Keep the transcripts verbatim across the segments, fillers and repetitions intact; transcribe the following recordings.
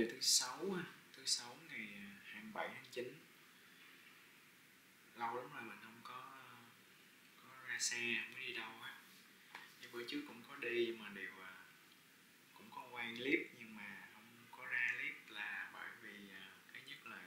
là thứ sáu thứ sáu ngày hai mươi bảy tháng chín. Lâu lắm rồi mình không có có ra xe, không có đi đâu á. Cái bữa trước cũng có đi nhưng mà đều cũng có quay clip nhưng mà không có ra clip là bởi vì cái nhất là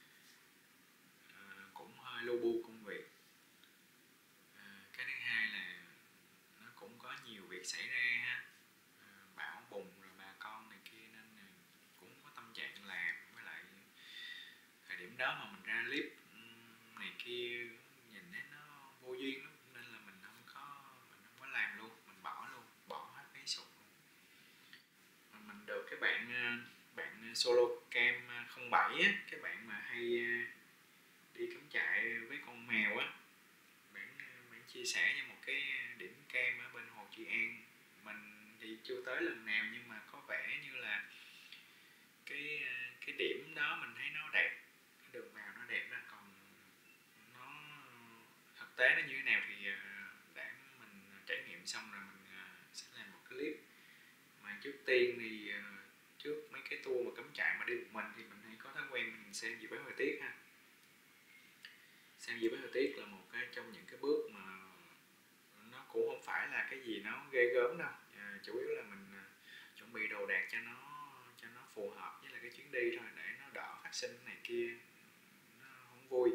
uh, cũng hơi lu bu công việc. Uh, cái thứ hai là nó cũng có nhiều việc xảy ra ha, uh, bão bùng rồi bà con này kia nên cũng có tâm trạng làm, với lại thời điểm đó mà mình ra clip này kia nhìn thấy nó vô duyên lắm nên là mình không có mình không có làm luôn, mình bỏ luôn, bỏ hết mấy sụt luôn. Mà mình được cái bạn bạn solo cam không bảy á, cái bạn mà hay đi cắm trại với con mèo á, bạn bạn chia sẻ cho một cái điểm cam ở bên Hồ Trị An. Mình thì chưa tới lần nào nhưng mà có vẻ như là cái cái điểm đó mình thấy nó đẹp, cái đường vào nó đẹp đó, còn nó thực tế nó như thế nào thì để mình trải nghiệm xong rồi mình sẽ làm một clip. Mà trước tiên thì trước mấy cái tour mà cắm trại mà đi một mình thì mình hay có thói quen mình xem dự báo thời tiết ha. Xem dự báo thời tiết là một cái trong những cái bước mà nó cũng không phải là cái gì nó ghê gớm đâu, à, chủ yếu là mình chuẩn bị đồ đạc cho nó cho nó phù hợp với là cái chuyến đi thôi, để nó đỡ phát sinh này kia, nó không vui.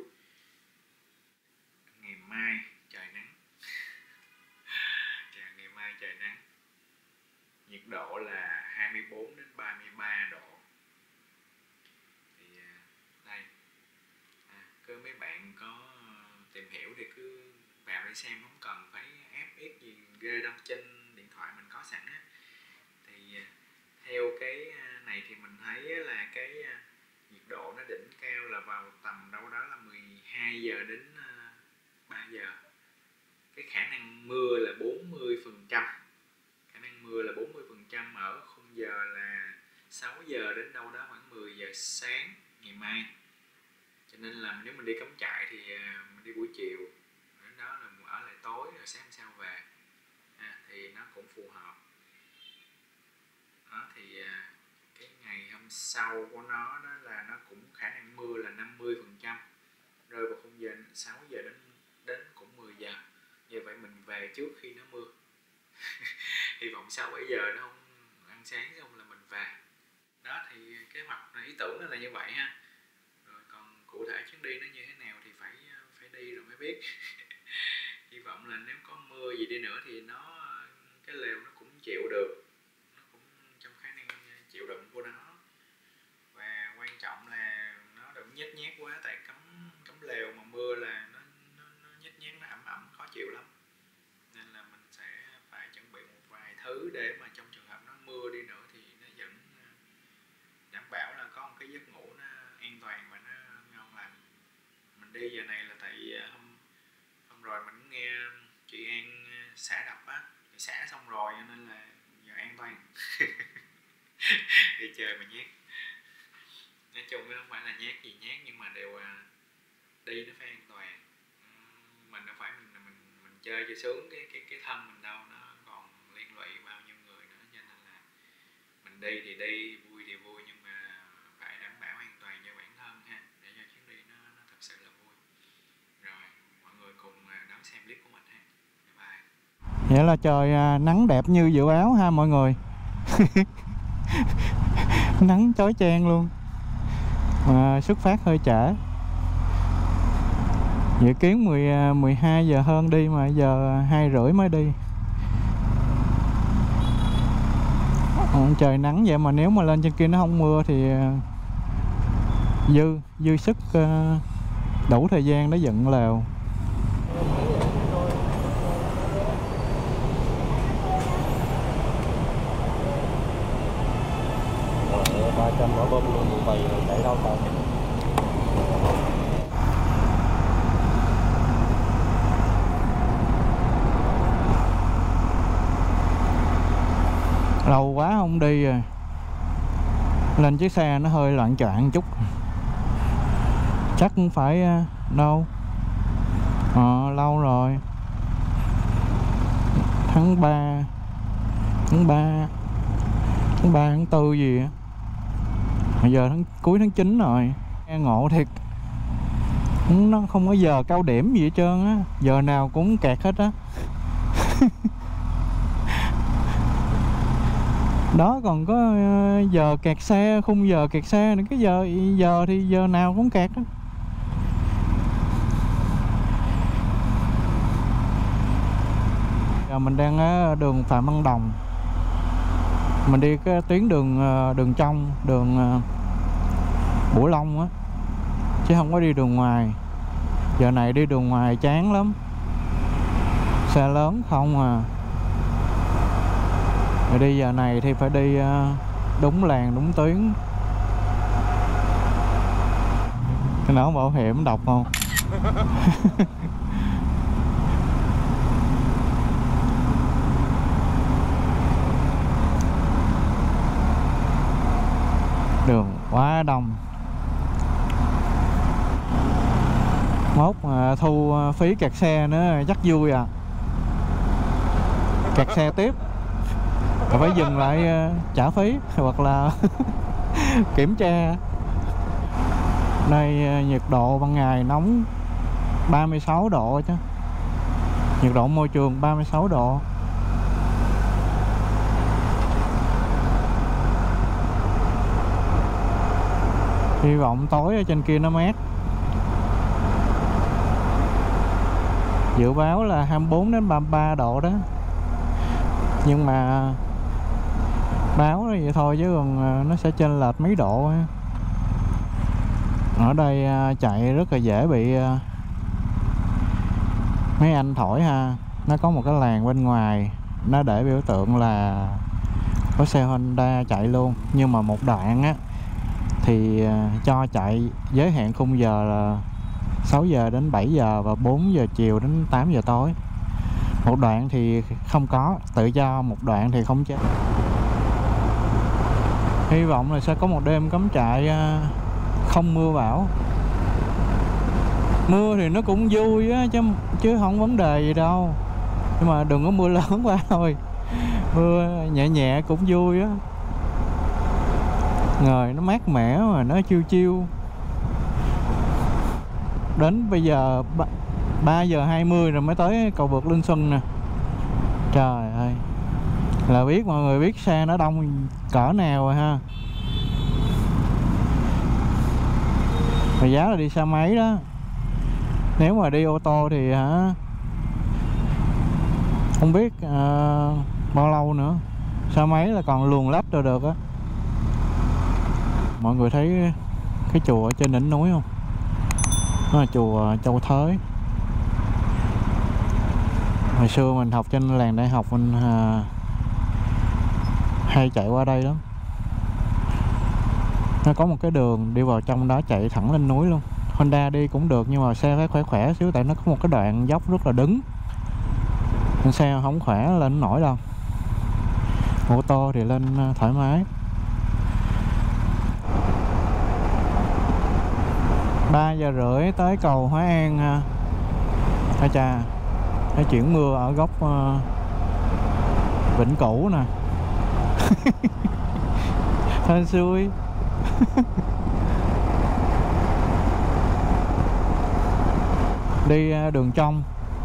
Ngày mai trời nắng trời, ngày mai trời nắng, nhiệt độ là hai mươi bốn đến ba mươi ba độ. Thì đây à, cơ mấy bạn có tìm hiểu thì cứ vào để xem, không cần phải ép ép gì ghê đâu, trên điện thoại mình có sẵn á. Thì theo cái này thì mình thấy là cái nhiệt độ nó đỉnh cao là vào tầm đâu đó là mười hai giờ đến ba giờ. Cái khả năng mưa là bốn mươi phần trăm, khả năng mưa là bốn mươi phần trăm ở khung giờ là sáu giờ đến đâu đó khoảng mười giờ sáng ngày mai. Cho nên là nếu mình đi cắm trại thì mình đi buổi chiều, đến đó là ở lại tối rồi sáng sau về, à, thì nó cũng phù hợp. Đó thì cái ngày hôm sau của nó đó là nó cũng khả năng mưa là năm mươi phần trăm, rơi vào khung giờ sáu giờ đến đến cũng mười giờ. Như vậy mình về trước khi nó mưa. Hy vọng sáu bảy giờ nó không ăn sáng xong là mình về. Đó thì kế hoạch ý tưởng nó là như vậy ha. Rồi còn cụ thể chuyến đi nó như thế nào thì phải phải đi rồi mới biết. Hy vọng là nếu có mưa gì đi nữa thì nó cái lều nó cũng chịu được, nó cũng trong khả năng chịu đựng của nó. Và quan trọng là nó đừng nhếch nhác quá, tại cắm cắm lều mà mưa là nó nó, nó nhếch nhác, nó ẩm ẩm khó chịu lắm. Nên là mình sẽ phải chuẩn bị một vài thứ để mà trong trường hợp nó mưa đi nữa thì nó vẫn đảm bảo là có một cái giấc ngủ nó an toàn và nó ngon lành. Mình đi giờ này là tại hôm hôm rồi mình nghe chị An xả đập á, thì xả xong rồi nên là giờ an toàn. Đi chơi mà nhát. Nói chung nó không phải là nhát gì nhát, nhưng mà đều đi nó phải an toàn. Mình đâu phải mình mình mình chơi cho sướng cái cái cái thân mình đâu, nó còn liên lụy bao nhiêu người nữa, cho nên là mình đi thì đi, vui thì vui, nhưng mà phải đảm bảo an toàn cho bản thân ha, để cho chuyến đi nó nó thật sự là vui. Rồi mọi người cùng đón xem clip của mình ha. Bye bye. Vậy là trời nắng đẹp như dự báo ha mọi người. Nắng chói chang luôn. Mà xuất phát hơi trễ. Dự kiến mười hai giờ hơn đi mà giờ hai rưỡi mới đi. Trời nắng vậy mà nếu mà lên trên kia nó không mưa thì dư dư sức đủ thời gian để dựng lều. ba trăm quả bom luôn một bầy rồi chạy đâu còn. Lâu quá không đi rồi, lên chiếc xe nó hơi loạn choạng chút. Chắc cũng phải đâu ờ, lâu rồi, tháng ba tháng ba tháng ba tháng tư gì á. Bây giờ tháng cuối tháng chín rồi, nghe ngộ thiệt. Nó không có giờ cao điểm gì hết trơn á, giờ nào cũng kẹt hết á. Đó, còn có giờ kẹt xe, khung giờ kẹt xe nữa, cái giờ giờ thì giờ nào cũng kẹt đó. Giờ mình đang ở đường Phạm Văn Đồng. Mình đi cái tuyến đường đường trong, đường Bửu Long á, chứ không có đi đường ngoài. Giờ này đi đường ngoài chán lắm, xe lớn không à. Rồi đi giờ này thì phải đi đúng làn đúng tuyến. Cái nón bảo hiểm đọc không? Đường quá đông. Mốt mà thu phí kẹt xe nữa chắc vui à. Kẹt xe tiếp rồi phải dừng lại trả phí hoặc là kiểm tra. Đây nhiệt độ ban ngày nóng ba mươi sáu độ chứ. Nhiệt độ môi trường ba mươi sáu độ. Hy vọng tối ở trên kia nó mát. Dự báo là hai mươi bốn đến ba mươi ba độ đó. Nhưng mà báo vậy thôi chứ còn nó sẽ chênh lệch mấy độ. Ở đây chạy rất là dễ bị mấy anh thổi ha. Nó có một cái làn bên ngoài, nó để biểu tượng là có xe Honda chạy luôn. Nhưng mà một đoạn á thì cho chạy giới hạn khung giờ là sáu giờ đến bảy giờ và bốn giờ chiều đến tám giờ tối. Một đoạn thì không có, tự do, một đoạn thì không chết. Hy vọng là sẽ có một đêm cắm trại không mưa bão. Mưa thì nó cũng vui á, chứ, chứ không vấn đề gì đâu. Nhưng mà đừng có mưa lớn quá thôi. Mưa nhẹ nhẹ cũng vui á. Ngời nó mát mẻ mà nó chiêu chiêu. Đến bây giờ ba giờ hai mươi rồi mới tới cầu vượt Linh Xuân nè. Trời ơi, là biết mọi người biết xe nó đông cỡ nào rồi ha. Mà giá là đi xe máy đó. Nếu mà đi ô tô thì hả, không biết uh, bao lâu nữa. Xe máy là còn luồn lách rồi được á. Mọi người thấy cái chùa ở trên đỉnh núi không? Đó là chùa Châu Thới. Hồi xưa mình học trên làng đại học mình à, hay chạy qua đây lắm. Nó có một cái đường đi vào trong đó chạy thẳng lên núi luôn. Honda đi cũng được nhưng mà xe phải khỏe khỏe xíu, tại nó có một cái đoạn dốc rất là đứng. Xe không khỏe lên nổi đâu. Ô tô thì lên thoải mái. Ba giờ rưỡi tới cầu Hóa An ha. Ây chà, cái chuyển mưa ở góc uh, Vĩnh Cửu nè. Hên xui. Đi uh, đường trong.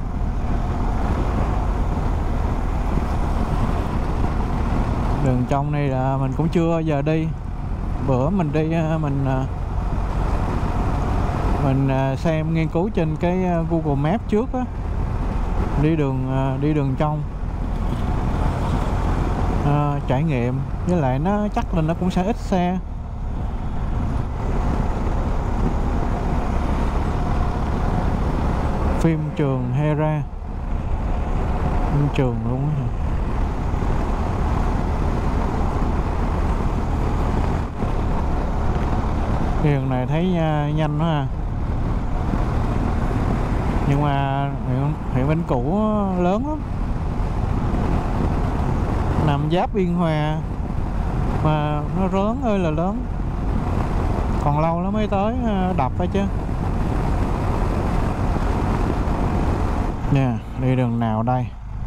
Đường trong này là mình cũng chưa giờ đi. Bữa mình đi uh, mình uh, mình xem nghiên cứu trên cái Google Maps trước á, đi đường đi đường trong à, trải nghiệm, với lại nó chắc là nó cũng sẽ ít xe. Phim trường Hera, phim trường luôn á. Đường này thấy nhanh đó ha. Nhưng mà huyện, huyện Vĩnh Cửu lớn lắm, nằm giáp Biên Hòa mà nó lớn ơi là lớn. Còn lâu lắm mới tới đập ấy chứ. Nha, yeah, đi đường nào đây?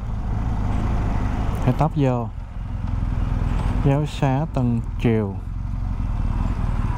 Phải tấp vô. Giáo xá Tân Triều.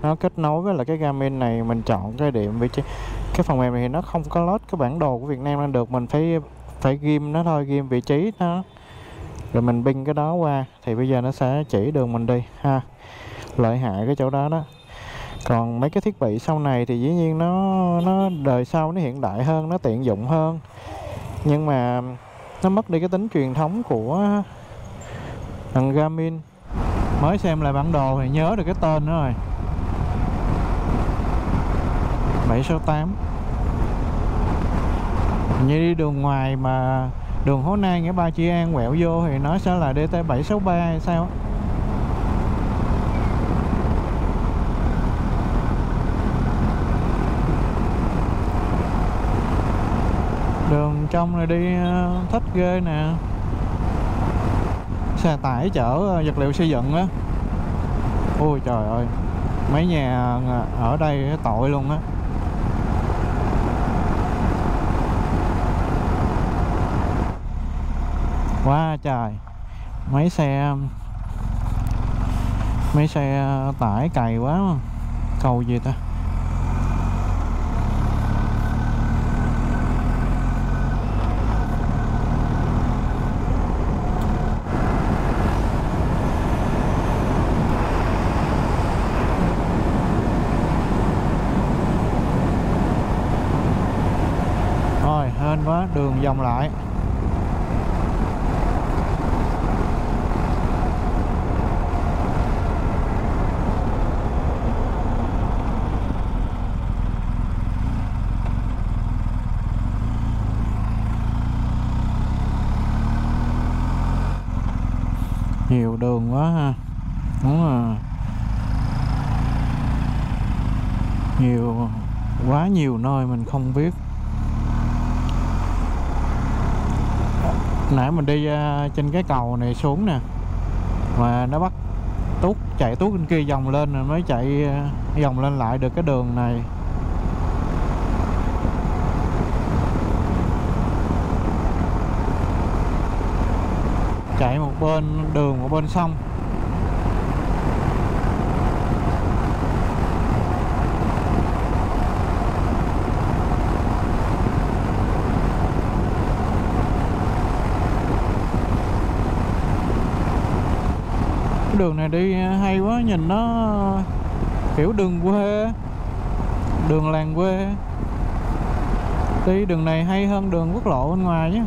nó kết nối với là cái Garmin này, mình chọn cái điểm vị trí. Cái phần mềm này thì nó không có load cái bản đồ của Việt Nam lên được, mình phải phải ghim nó thôi, ghim vị trí nó rồi mình binh cái đó qua thì bây giờ nó sẽ chỉ đường mình đi ha. Lợi hại cái chỗ đó đó. Còn mấy cái thiết bị sau này thì dĩ nhiên nó nó đời sau nó hiện đại hơn, nó tiện dụng hơn, nhưng mà nó mất đi cái tính truyền thống của thằng Garmin. Mới xem lại bản đồ thì nhớ được cái tên nữa rồi, bảy sáu tám. Như đi đường ngoài mà đường Hố Nai nghĩa Ba Chi An quẹo vô thì nó sẽ là D T bảy sáu ba hay sao. Đường trong này đi thích ghê nè. Xe tải chở vật liệu xây dựng á. Ôi trời ơi, mấy nhà ở đây tội luôn á. Quá trời. Mấy xe Mấy xe tải cày quá mà. Cầu gì ta? Rồi, hên quá, đường vòng lại. Nhiều đường quá ha. Đúng là nhiều, quá nhiều nơi mình không biết. Nãy mình đi uh, trên cái cầu này xuống nè, mà nó bắt tuốt chạy tuốt bên kia vòng lên rồi mới chạy uh, vòng lên lại được cái đường này. Chạy một bên đường một bên sông. Cái đường này đi hay quá, nhìn nó kiểu đường quê, đường làng quê. Đi đường này hay hơn đường quốc lộ bên ngoài chứ.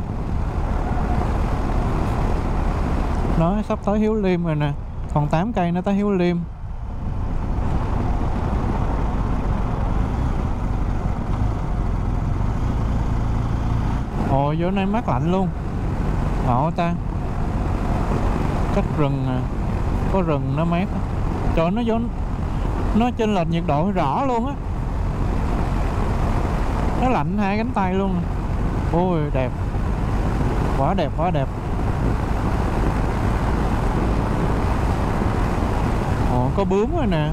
Nó sắp tới Hiếu Liêm rồi nè, còn tám cây nó tới Hiếu Liêm. Ồ, vô này mát lạnh luôn. Ngộ ta. Cách rừng à, có rừng nó mát. Trời, nó vô nó chênh lệch nhiệt độ rõ luôn á. Nó lạnh hai cánh tay luôn. Ôi đẹp. Quá đẹp, quá đẹp. Ồ, có bướm rồi nè.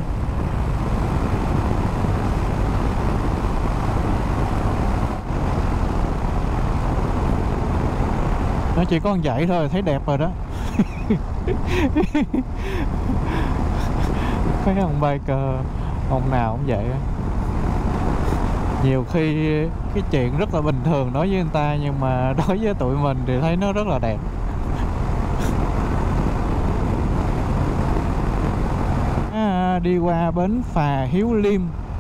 Nó chỉ có một dãy thôi thấy đẹp rồi đó. Mấy ông biker ông nào cũng vậy. Nhiều khi cái chuyện rất là bình thường đối với người ta, nhưng mà đối với tụi mình thì thấy nó rất là đẹp. À, đi qua bến phà Hiếu Liêm.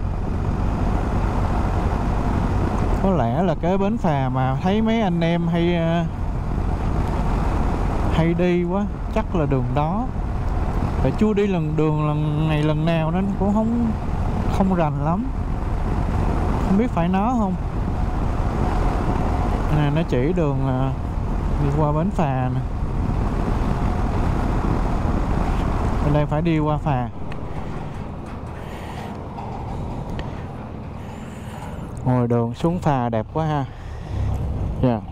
Có lẽ là cái bến phà mà thấy mấy anh em hay hay đi quá, chắc là đường đó. Tại chưa đi lần đường lần này lần nào nên cũng không không rành lắm, không biết phải nó không. Nè, nó chỉ đường đi qua bến phà nè. Bên đây phải đi qua phà. Ngồi đường xuống phà đẹp quá ha. Dạ yeah.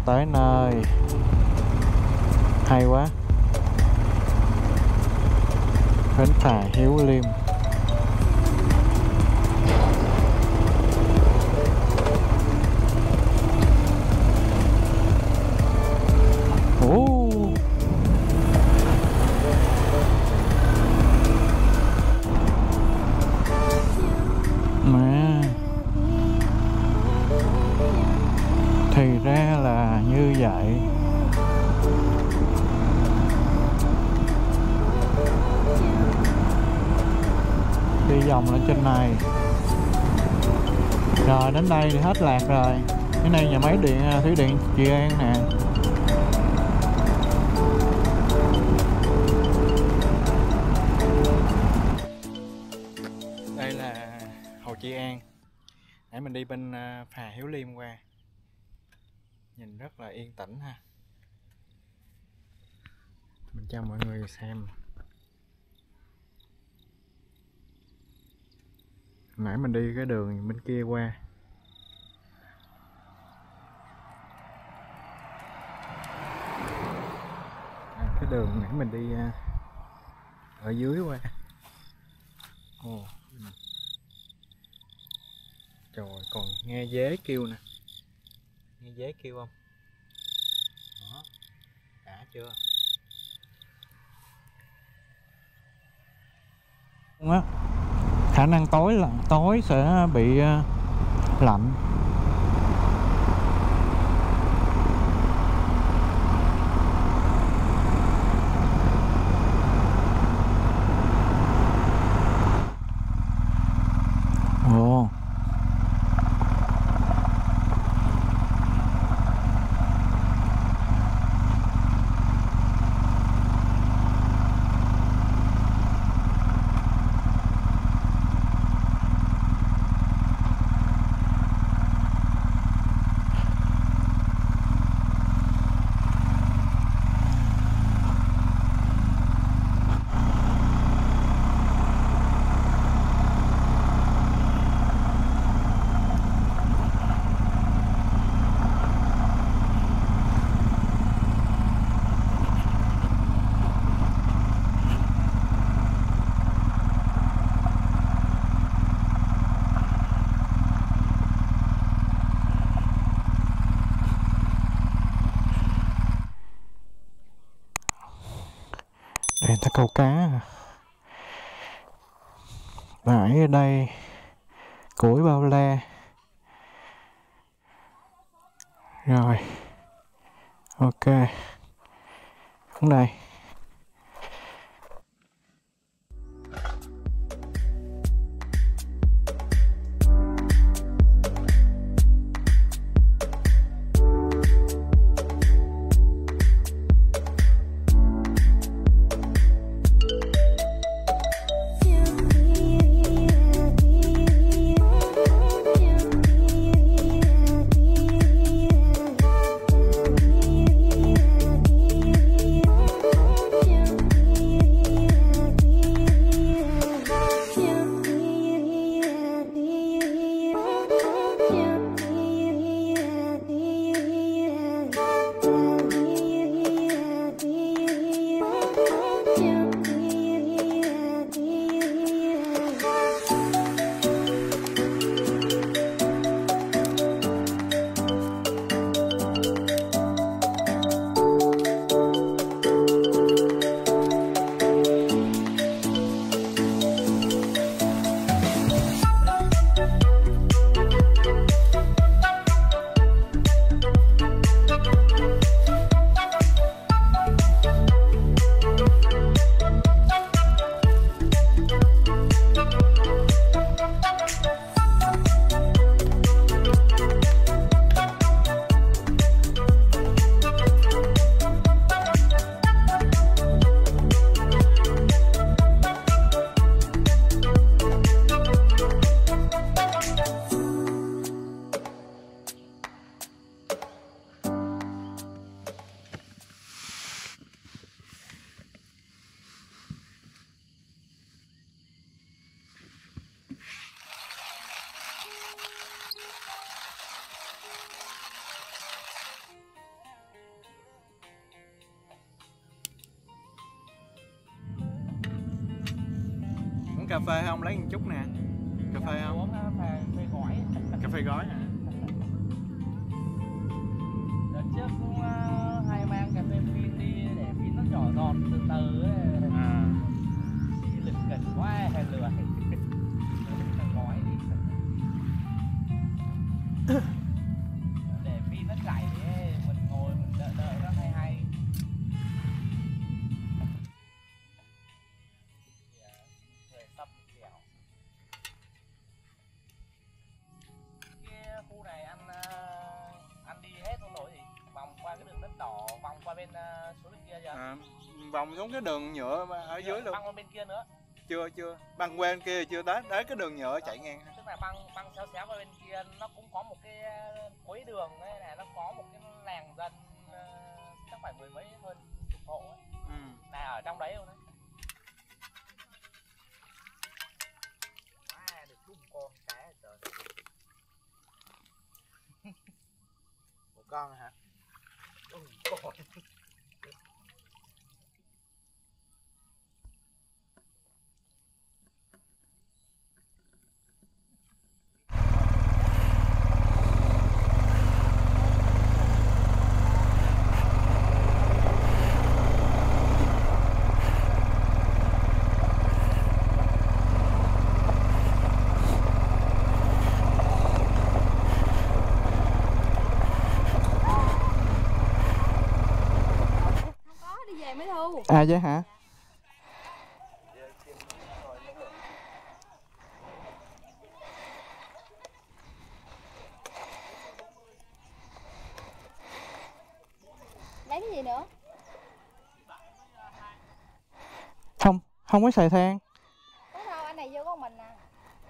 tới nơi. Hay quá. Bến phà Hiếu Liêm. Ồ. Mà thì ra là như vậy. Đi vòng lên trên này. Rồi đến đây thì hết lạc rồi. Cái này nhà máy điện thủy điện Trị An nè. Đây là Hồ Trị An. Nãy mình đi bên phà Hiếu Liêm qua. Nhìn rất là yên tĩnh ha. Mình cho mọi người xem. Nãy mình đi cái đường bên kia qua. À, cái đường nãy mình đi ở dưới qua. Ồ. Trời, còn nghe dế kêu nè. Nghe dế kêu không? Đó. Đã chưa? Đúng á. Khả năng tối là tối sẽ bị lạnh. Ồ. Đây ta câu cá. Bãi ở đây củi bao la. Rồi. Ok. Xuống đây. uống cà phê không? Lấy một chút nè. Cà phê không? Uống cà phê gói. Cà phê gói hả? Đợt trước cũng uh, hay mang cà phê phin đi để phin nó nhỏ giọt từ từ ấy. À. Đi lực gần quá lười. Gói đi. Để phin nó chảy ấy, mình ngồi mình đợi đợi nó hay hay. Người sắp dẻo. Cái khu này ăn uh, ăn đi hết không nổi gì, vòng qua cái đường đất đỏ, vòng qua bên uh, số bên kia chưa? À, vòng xuống cái đường nhựa ở dưới luôn. Băng qua bên kia nữa. Chưa chưa. Băng qua bên kia chưa tới, tới cái đường nhựa chạy ngang. Tức là băng băng xéo xéo qua bên kia nó cũng có một cái cuối đường đấy này, nó có một cái làng dân uh, chắc phải mười mấy hơn chục hộ ấy. Ừ. Là ở trong đấy luôn đấy. Quá được đúng con cái trời. Một con hả? Ừ, con. À vậy hả? Lấy cái gì nữa? Không, không có xài than. Có đâu, anh này vô con mình à.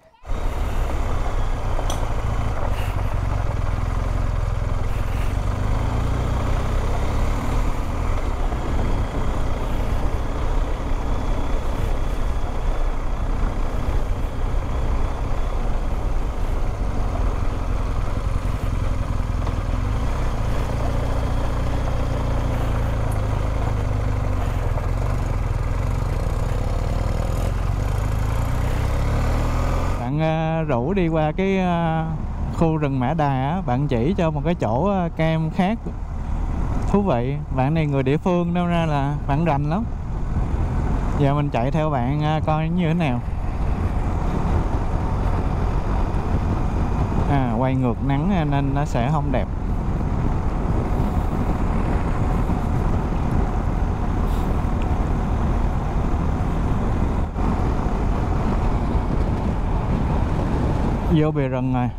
Rủ đi qua cái khu rừng Mã Đà á, bạn chỉ cho một cái chỗ cam khác thú vị. Bạn này người địa phương đâu ra là bạn rành lắm. Giờ mình chạy theo bạn coi như thế nào. À, quay ngược nắng nên nó sẽ không đẹp. Vô bìa rừng rồi.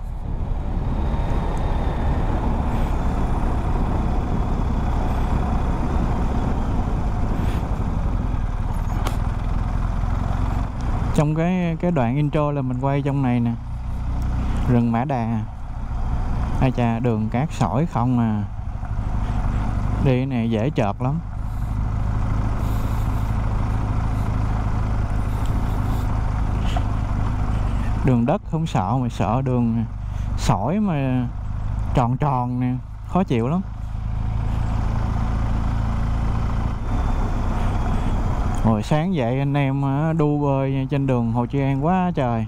Trong cái cái đoạn intro là mình quay trong này nè. Rừng Mã Đà. Ai chà, đường cát sỏi không à. Đi cái này dễ trợt lắm. Đường đất không sợ mà sợ đường sỏi mà tròn tròn nè, khó chịu lắm. Hồi sáng dậy anh em đu bơi trên đường Hồ Chí An quá trời.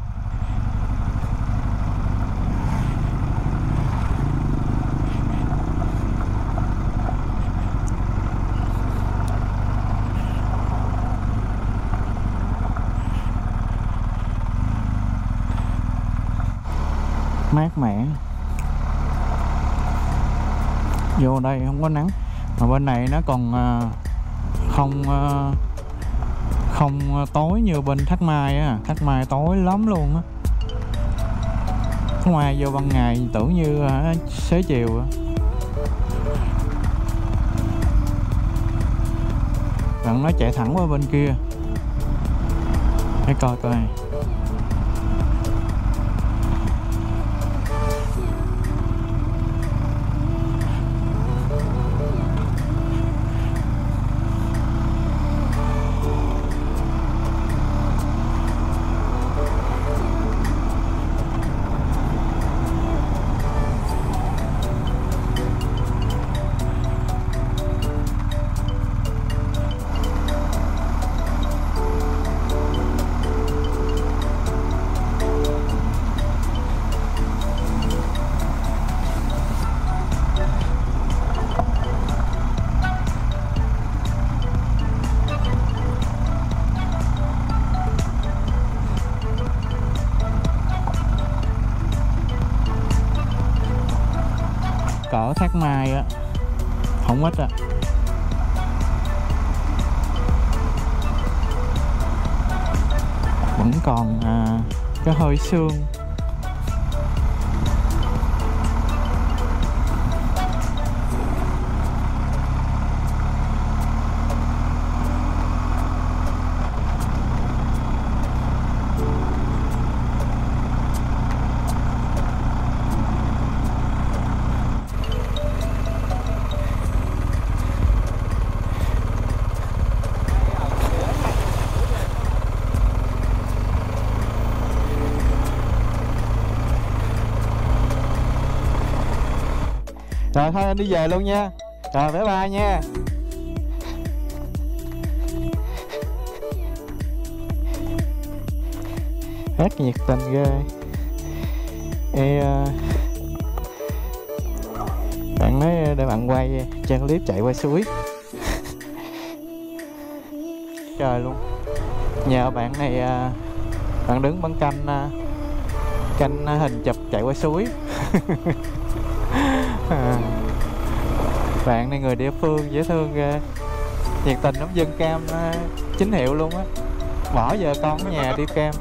Mát mẻ. Vô đây không có nắng, mà bên này nó còn không không tối như bên Thác Mai á. Thác Mai tối lắm luôn á. Ngoài vô ban ngày tưởng như xế chiều á. Bạn nó chạy thẳng qua bên kia để coi coi. ở Thác Mai á không ít á. Vẫn còn à, cái hơi sương. Rồi thôi anh đi về luôn nha. Rồi bye bye nha. Hát nhiệt tình ghê. Ê, uh, bạn nói để bạn quay cho clip chạy qua suối. Trời luôn. Nhờ bạn này uh, bạn đứng bắn canh uh, canh hình chụp chạy qua suối. À, bạn này người địa phương dễ thương ghê, nhiệt tình lắm, dân cam uh, chính hiệu luôn á, bỏ giờ con ở nhà đi cam.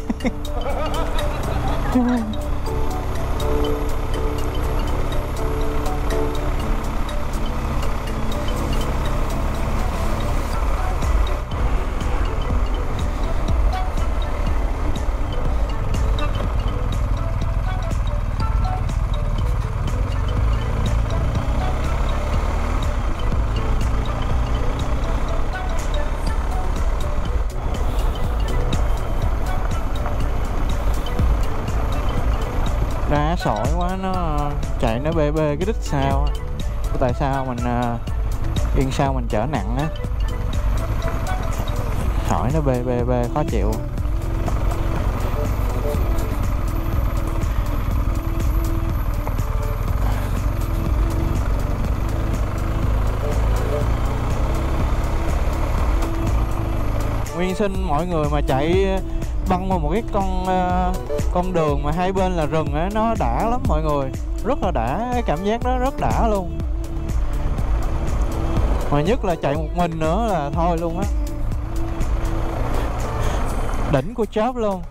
Đá sỏi quá, nó chạy nó bê bê cái đít sao. Tại sao mình uh, yên sao mình chở nặng á, sỏi nó bê bê bê khó chịu. Nguyên sinh mọi người mà chạy băng qua một cái con uh, con đường mà hai bên là rừng á, nó đã lắm mọi người, rất là đã, cái cảm giác đó rất đã luôn. Mà nhất là chạy một mình nữa là thôi luôn á, đỉnh của chớp luôn.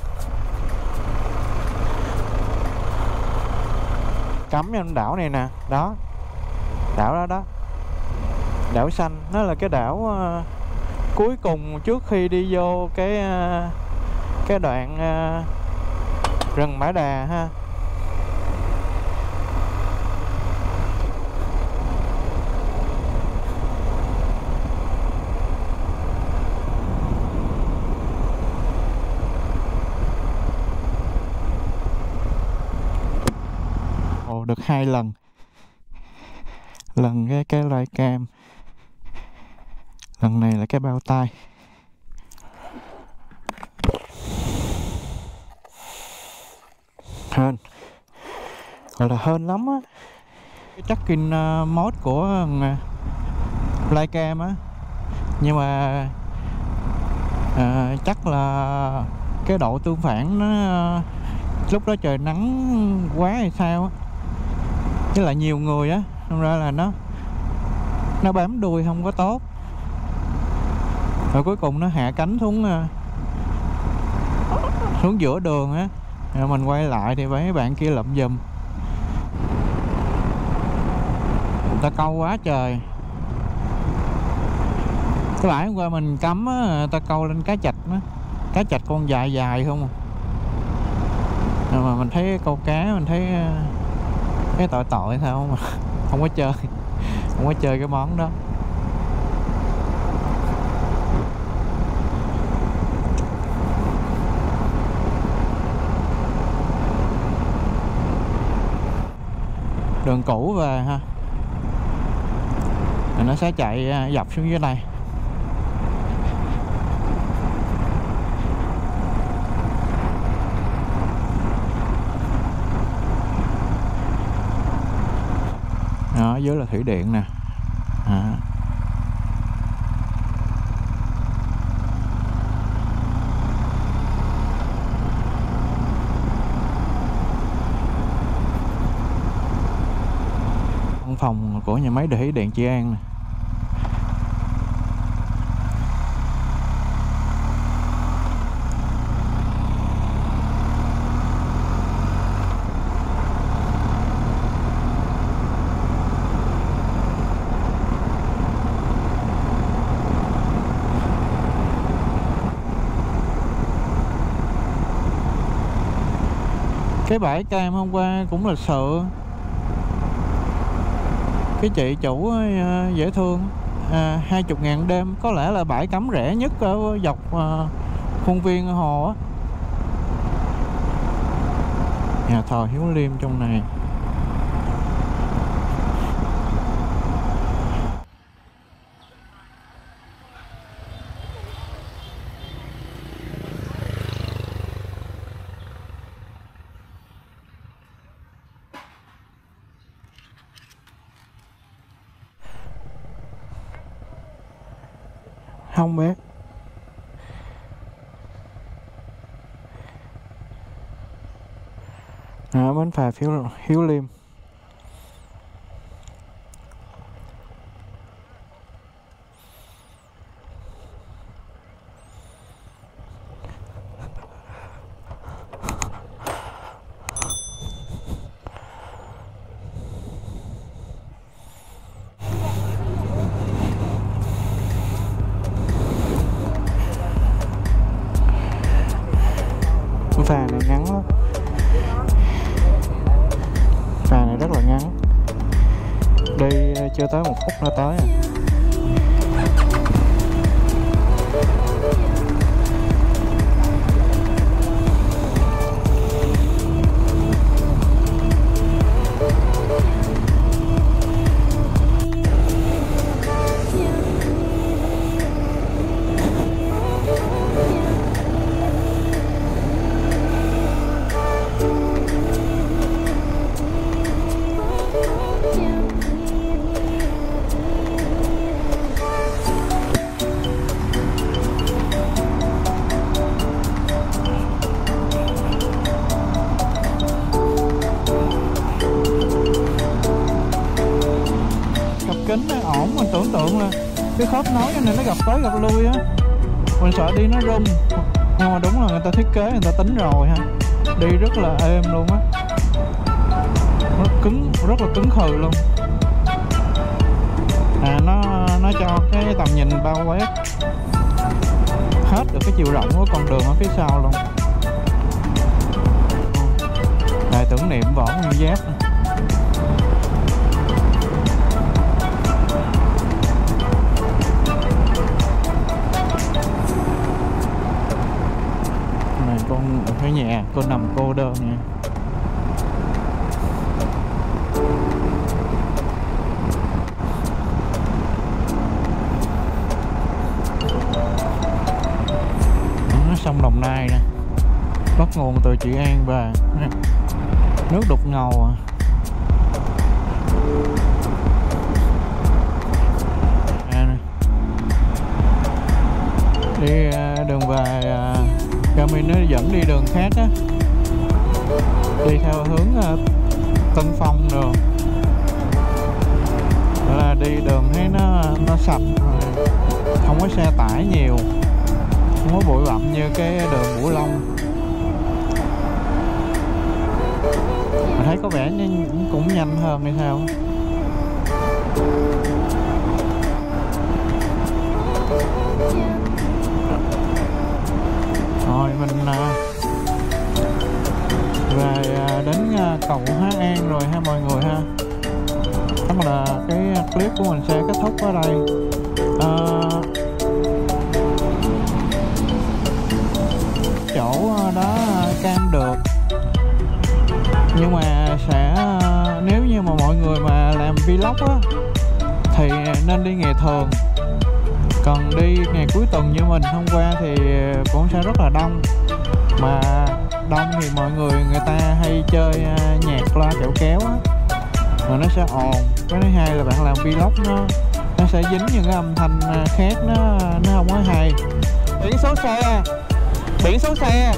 Cắm vào đảo này nè, đó, đảo đó đó, đảo xanh, nó là cái đảo uh, cuối cùng trước khi đi vô cái uh, cái đoạn uh, rừng Mã Đà ha. Ồ, được hai lần, lần cái cái loại cam, lần này là cái bao tay. Hên, gọi là hên lắm á. Cái tracking uh, mode của uh, Flycam á, nhưng mà uh, chắc là cái độ tương phản nó uh, lúc đó trời nắng quá hay sao á, với lại nhiều người á, nên ra là nó nó bám đuôi không có tốt, rồi cuối cùng nó hạ cánh xuống uh, xuống giữa đường á. Rồi mình quay lại thì mấy bạn kia lụm giùm, người ta câu quá trời. Cái bãi hôm qua mình cắm á, người ta câu lên cá chạch á, cá chạch con dài dài không à. Rồi mà mình thấy câu cá mình thấy cái tội tội sao mà không có chơi, không có chơi cái món đó. Đường cũ về ha, rồi nó sẽ chạy dọc xuống dưới đây. Đó, dưới là thủy điện nè. À. của nhà máy thủy điện Trị An nè. Cái bãi cam hôm qua cũng lịch sự. Cái chị chủ uh, dễ thương, à, hai mươi ngàn đêm. Có lẽ là bãi cắm rẻ nhất ở dọc uh, khuôn viên hồ á. Nhà thờ Hiếu Liêm trong này. Không bé. À, bến phà Hiếu, Hiếu Liêm. Phà này ngắn lắm. Phà này rất là ngắn. Đi chưa tới một phút là tới à. Kính nó ổn, mình tưởng tượng là cái khớp nối này nó gặp tới gặp lui á, mình sợ đi nó rung, nhưng mà đúng là người ta thiết kế, người ta tính rồi ha, đi rất là êm luôn á, rất cứng, rất là cứng khừ luôn. À, nó nó cho cái tầm nhìn bao quát hết được cái chiều rộng của con đường ở phía sau luôn. Đài tưởng niệm Võ Nguyên Giáp. Con ở cái nhà con nằm cô đơn nha. Đó, sông Đồng Nai nè, bắt nguồn từ Trị An và nước đục ngầu à. À, nè. Đi đường về Garmin nó dẫn đi đường khác á, đi theo hướng uh, Tân Phong rồi, đó là đi đường thấy nó nó sạch, không có xe tải nhiều, không có bụi bặm như cái đường Bửu Long. Mà thấy có vẻ cũng nhanh hơn hay sao. Rồi mình về đến cầu Hóa An rồi ha mọi người ha. Chắc là cái clip của mình sẽ kết thúc ở đây. À, chỗ đó cam được, nhưng mà sẽ nếu như mà mọi người mà làm vlog á thì nên đi ngày thường. Còn đi ngày cuối tuần như mình hôm qua thì cũng sẽ rất là đông. Mà đông thì mọi người người ta hay chơi nhạc loa kẹo kéo á, rồi nó sẽ ồn. Cái thứ hai là bạn làm vlog nó nó sẽ dính những cái âm thanh khác, nó nó không có hay. Biển số xe, biển số xe.